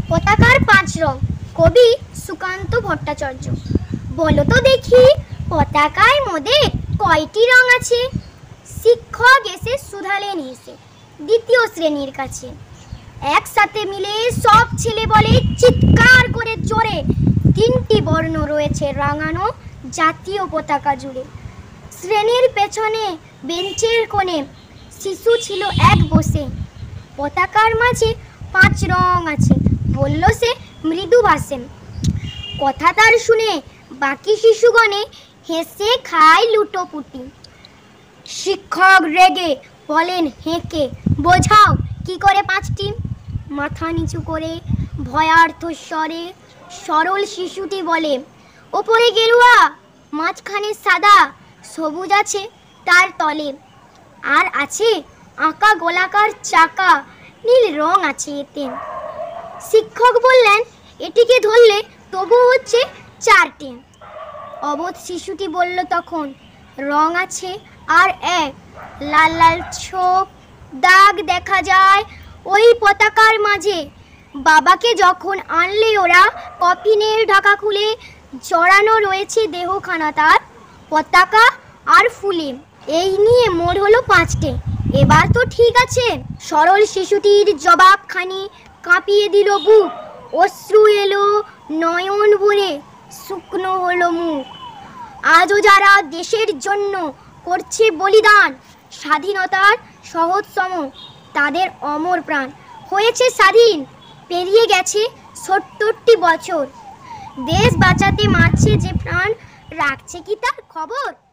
পতাকার পাঁচ রং, কবি সুকান্ত ভট্টাচার্য। বলো তো দেখি, পতাকায় মোদের কয়টি রং আছে? শিক্ষক এসে শুধালেন হেসে দ্বিতীয় শ্রেণীর কাছে। একসাথে মিলে সব ছেলে বলে চিৎকার করে জোরে, তিনটি বর্ণ রয়েছে রাঙানো জাতীয় পতাকা জুড়ে। শ্রেণীর পেছনে বেঞ্চের কোণে শিশু ছিল এক বসে। পতাকার মাঝে পাঁচ রং আছে, বলল সে মৃদু ভাষে। কথা তার শুনে বাকি শিশুগণে হেসে খায় লুটোপুটি। শিক্ষক রেগে বলেন হেঁকে, বোঝাও কি করে পাঁচটি? মাথা নিচু করে ভয়ার্থ স্বরে সরল শিশুটি বলে, ওপরে গেরুয়া, মাঝখানে সাদা, সবুজ আছে তার তলে, আর আছে আঁকা গোলাকার চাকা, নীল রং আছে এতে। শিক্ষক বললেন, এটিকে ধরলে তবু হচ্ছে চারটে। অবোধ শিশুটি বলল তখন, রং আছে আর এক, লাল লাল ছোপ দাগ দেখা যায় ওই পতাকার মাঝে। বাবাকে যখন আনলে ওরা কফিনের ঢাকা খুলে, জড়ানো রয়েছে দেহখানা তার পতাকা আর ফুলে। এই নিয়ে মোর হলো পাঁচটে, এবার তো ঠিক আছে। সরল শিশুটির জবাবখানি কাঁপিয়ে দিল বুক, অশ্রু এলো নয়ন ভরে, শুকনো হলো মুখ। আজও যারা দেশের জন্য করছে বলিদান, স্বাধীনতার সহজতম তাদের অমর প্রাণ হয়েছে স্বাধীন, পেরিয়ে গেছে ৭০টি বছর। দেশ বাঁচাতে মারছে যে প্রাণ, রাখছে কি তার খবর?